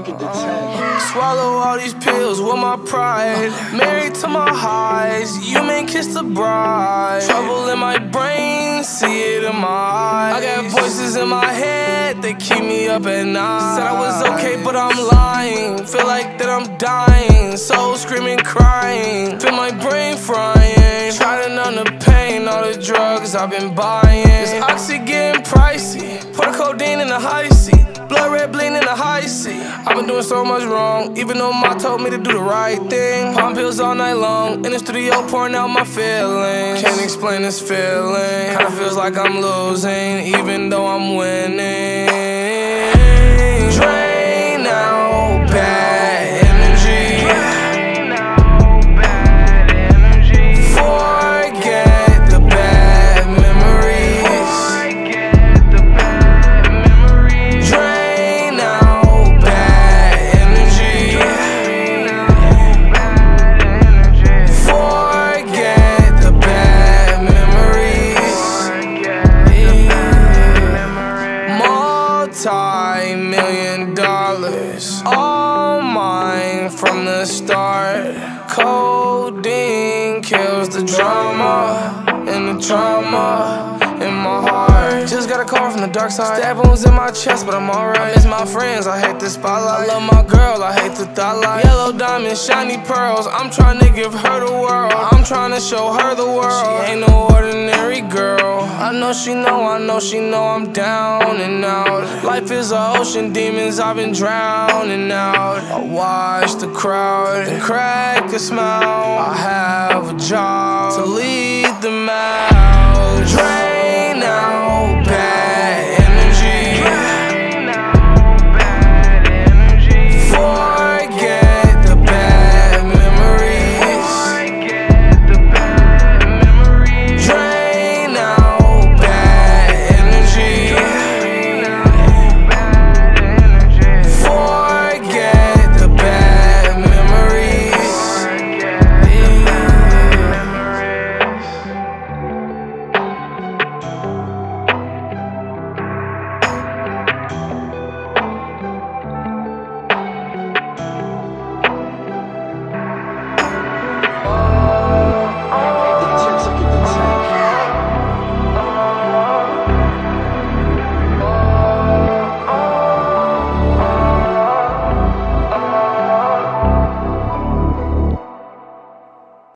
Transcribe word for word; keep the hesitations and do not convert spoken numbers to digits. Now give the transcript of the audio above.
keep it to ten. Swallow all these pills with my pride. Married to my highs, you may kiss the bride. Trouble in my brain, see it in my eyes. I got voices in my head, they keep me up at night. Said I was okay, but I'm lying. Feel like that I'm dying, soul screaming, crying. Feel my brain frying, try to numb the pain. All the drugs I've been buying. This oxy getting pricey, pour the codeine in the high seat. Blood red bleeding in the high seat. I've been doing so much wrong, even though Ma told me to do the right thing. Palm pills all night long, in the studio pouring out my feelings. Can't explain this feeling, kinda feels like I'm losing, even though I'm winning. Drain out bad energy. Forget the bad memories. Drain out bad energy. Forget the bad memories. Multi-million dollars, all mine from the start. Codeine kills the drama and the trauma in my heart. Just got a call from the dark side. Stab wounds in my chest, but I'm alright. I miss my friends, I hate the spotlight. I love my girl, I hate the thought life. Yellow diamonds, shiny pearls. I'm trying to give her the world. I'm trying to show her the world. She ain't no ordinary girl. I know she know, I know she know I'm down and out. Life is an ocean, demons I've been drowning out. I watch the crowd and crack a smile. I have a job to lead them out. Drain